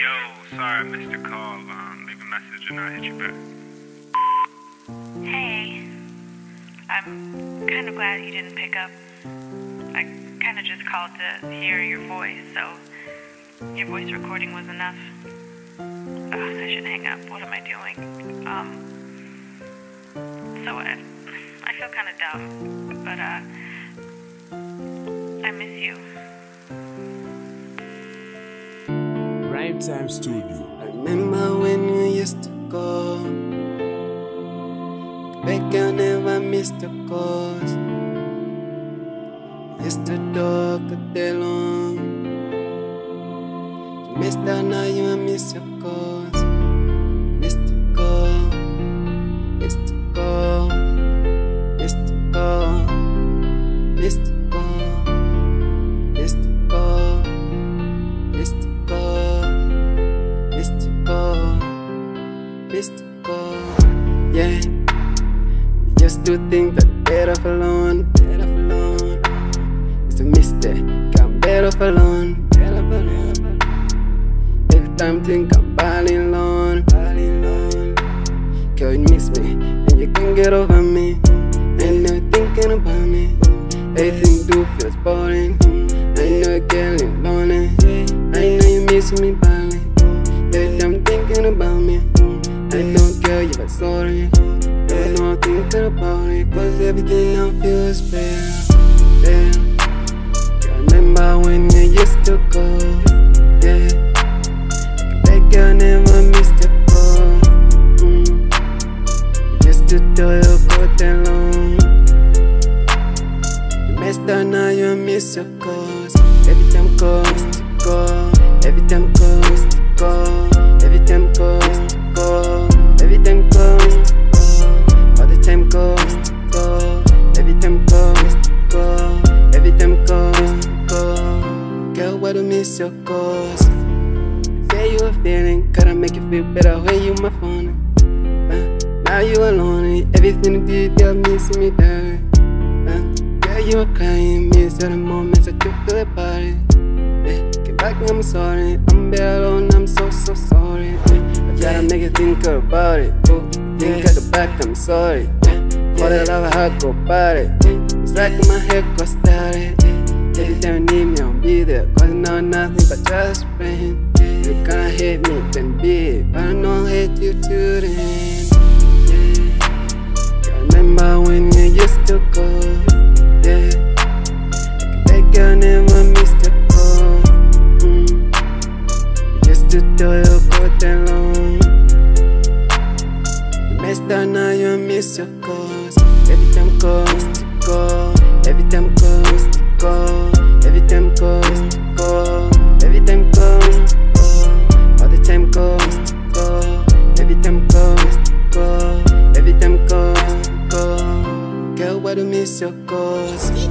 Yo, sorry I missed your call. Leave a message and I'll hit you back. Hey, I'm kind of glad you didn't pick up. I kind of just called to hear your voice, so your voice recording was enough. I should hang up. What am I doing? So I feel kind of dumb, but I miss you. Prime Time Studio. I remember when you used to call. Back I never missed a calls. Used to talk all day long. You missed out, now you miss your calls. Missed the call, missed the call, missed the call, missed the call, missed the call, missed the call, missed the call, missed the call. Yeah. Used to think that better off alone, better off alone. It's a mistake, I'm better off alone, better off alone. Every time I think I'm balling alone, balling alone. Girl, you miss me, and you can't get over me. Ain't no thinking about me. Everything you do feels boring. I know you're getting lonely. I know you miss me badly. Every time I'm thinking about me, I don't care, you're sorry. I know I'm thinking about it, cause everything now feels better. Yeah. I remember when you used to go. Yeah. Like I never missed a call. You used to do your call that long. You messed up, now you miss your calls. Every time calls to call. Every time calls to call. Every time calls to call. Every time calls to call. All the time calls to call. Every time calls to call. Every time calls to call. Girl, why do miss your calls? Say you a feeling, gotta make you feel better when you my phone. Now you alone, everything you did, you're missing me, darling. Girl, you are crying, miss all the moments I took to the party. Get back, I'm sorry, I'm better alone, I'm so sorry. I gotta make you think about it. Think at the back, I'm sorry. For the love I had, go about it. It's like my head got started. Every time you need me, I'll be there. Cause now nothing but just friend. You can't hate me, then be it. But I know I hate you to the end. Yeah. I remember when you used to go. Yeah. Like I never missed a call. You used to do your call that long. You messed up, now you miss your calls. Every time calls to call. Every time calls to call. Every time calls to call. Every time calls to call. All the time calls to call. Every time calls to call. Every time calls to call. Girl, why do you miss your calls?